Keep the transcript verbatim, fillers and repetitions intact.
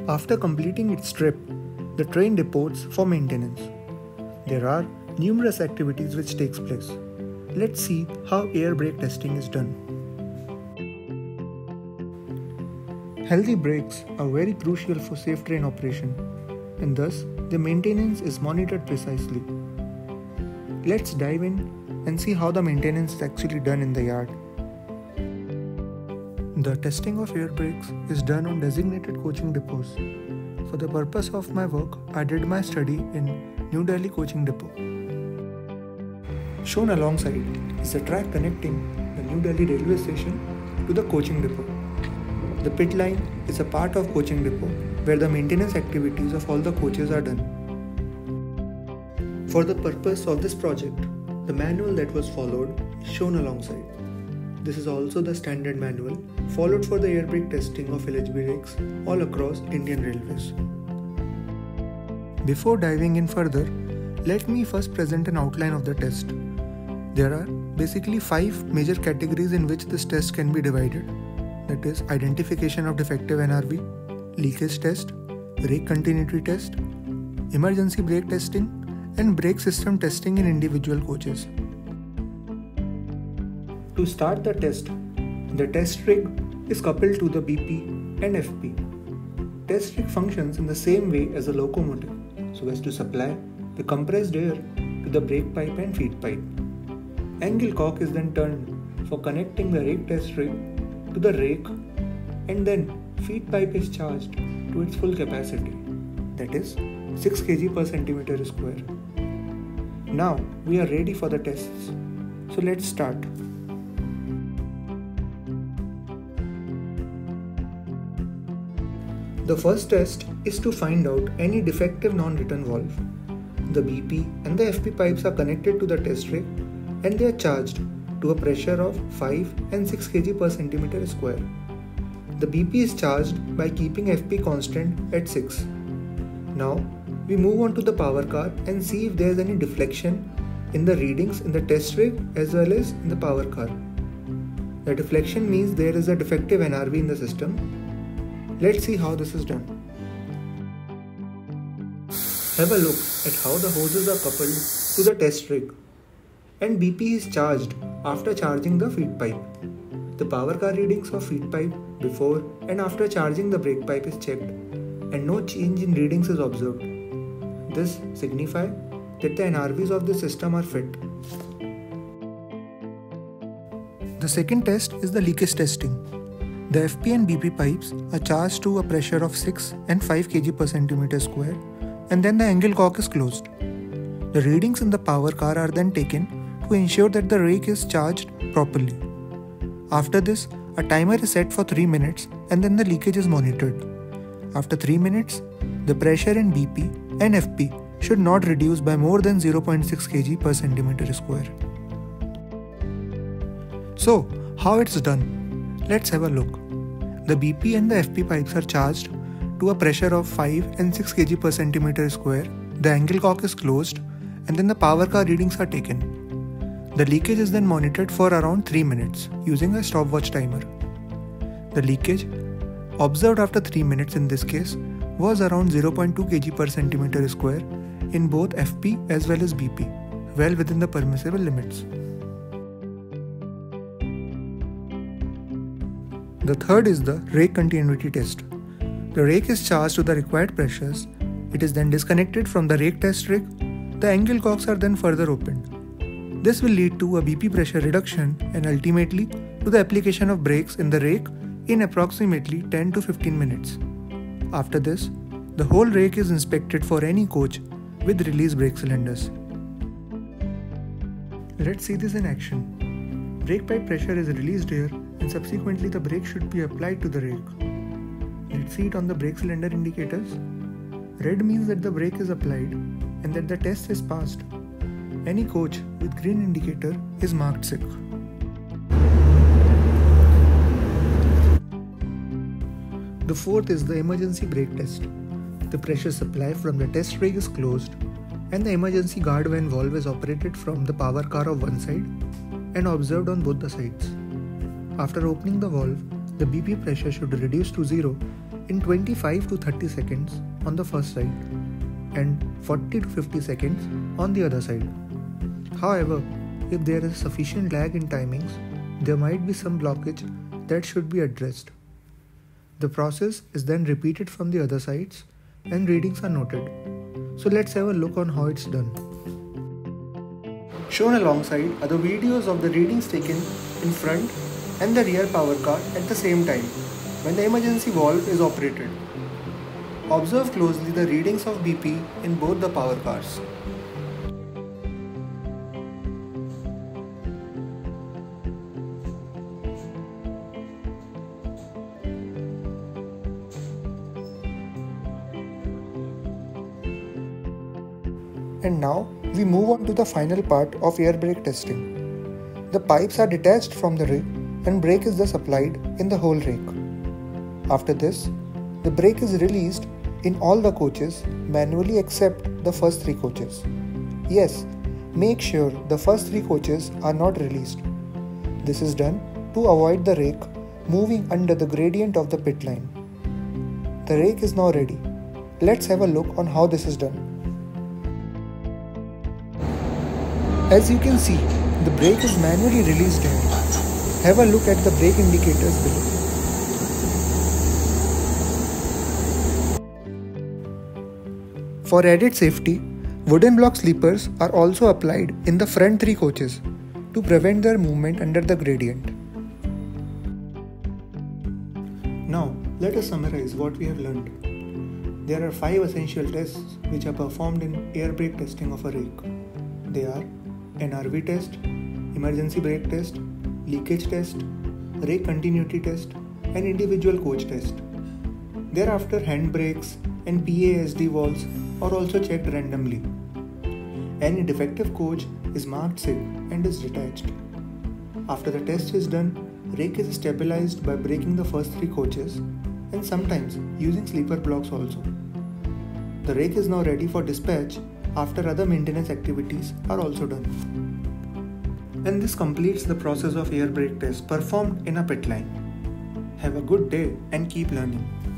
After completing its trip, the train departs for maintenance. There are numerous activities which takes place. Let's see how air brake testing is done. Healthy brakes are very crucial for safe train operation, and thus the maintenance is monitored precisely. Let's dive in and see how the maintenance is actually done in the yard. The testing of air brakes is done on designated coaching depots. For the purpose of my work, I did my study in New Delhi Coaching Depot. Shown alongside is the track connecting the New Delhi railway station to the coaching depot. The pit line is a part of coaching depot where the maintenance activities of all the coaches are done. For the purpose of this project, the manual that was followed is shown alongside. This is also the standard manual followed for the air brake testing of L H B rakes all across Indian Railways. Before diving in further, let me first present an outline of the test. There are basically five major categories in which this test can be divided. That is identification of defective N R V, leakage test, rake continuity test, emergency brake testing, and brake system testing in individual coaches. To start the test, the test rig is coupled to the B P and F P. Test rig functions in the same way as a locomotive, so as to supply the compressed air to the brake pipe and feed pipe. Angle cock is then turned for connecting the rake test rig to the rake, and then feed pipe is charged to its full capacity, that is six kilograms per centimeter square. Now we are ready for the tests, so let's start. The first test is to find out any defective non-return valve. The B P and the F P pipes are connected to the test rig and they are charged to a pressure of five and six kilograms per centimeter square. The B P is charged by keeping F P constant at six. Now we move on to the power car and see if there is any deflection in the readings in the test rig as well as in the power car. The deflection means there is a defective N R V in the system. Let's see how this is done. Have a look at how the hoses are coupled to the test rig, and B P is charged after charging the feed pipe. The power car readings of feed pipe before and after charging the brake pipe is checked, and no change in readings is observed. This signifies that the N R Vs of the system are fit. The second test is the leakage testing. The F P and B P pipes are charged to a pressure of six and five kilograms per centimeter square, and then the angle cock is closed. The readings in the power car are then taken to ensure that the rake is charged properly. After this, a timer is set for three minutes and then the leakage is monitored. After three minutes, the pressure in B P and F P should not reduce by more than zero point six kilograms per centimeter square. So, how it's done? Let's have a look. The B P and the F P pipes are charged to a pressure of five and six kilograms per centimeter square. The angle cock is closed and then the power car readings are taken. The leakage is then monitored for around three minutes using a stopwatch timer. The leakage observed after three minutes in this case was around zero point two kilograms per centimeter square in both F P as well as B P, well within the permissible limits. The third is the rake continuity test. The rake is charged to the required pressures. It is then disconnected from the rake test rig. The angle cocks are then further opened. This will lead to a B P pressure reduction and ultimately to the application of brakes in the rake in approximately ten to fifteen minutes. After this, the whole rake is inspected for any coach with release brake cylinders. Let's see this in action. Brake pipe pressure is released here and subsequently the brake should be applied to the rake. Let's see it on the brake cylinder indicators. Red means that the brake is applied and that the test is passed. Any coach with green indicator is marked sick. The fourth is the emergency brake test. The pressure supply from the test rig is closed and the emergency guard van valve is operated from the power car of one side and observed on both the sides. After opening the valve, the B P pressure should reduce to zero in twenty-five to thirty seconds on the first side and forty to fifty seconds on the other side. However, if there is sufficient lag in timings, there might be some blockage that should be addressed. The process is then repeated from the other sides and readings are noted. So let's have a look on how it's done. Shown alongside are the videos of the readings taken in front and the rear power car at the same time when the emergency valve is operated. Observe closely the readings of B P in both the power cars. And now we move on to the final part of air brake testing. The pipes are detached from the rig and brake is thus applied in the whole rake. After this, the brake is released in all the coaches manually except the first three coaches. Yes, make sure the first three coaches are not released. This is done to avoid the rake moving under the gradient of the pit line. The rake is now ready. Let's have a look on how this is done. As you can see, the brake is manually released here. Have a look at the brake indicators below. For added safety, wooden block sleepers are also applied in the front three coaches to prevent their movement under the gradient. Now, let us summarize what we have learned. There are five essential tests which are performed in air brake testing of a rake. They are N R V test, emergency brake test, leakage test, rake continuity test, and individual coach test. Thereafter, hand brakes and P A S D valves are also checked randomly. Any defective coach is marked sick and is detached. After the test is done, rake is stabilized by breaking the first three coaches and sometimes using sleeper blocks also. The rake is now ready for dispatch after other maintenance activities are also done. And this completes the process of air brake test performed in a pit line. Have a good day and keep learning.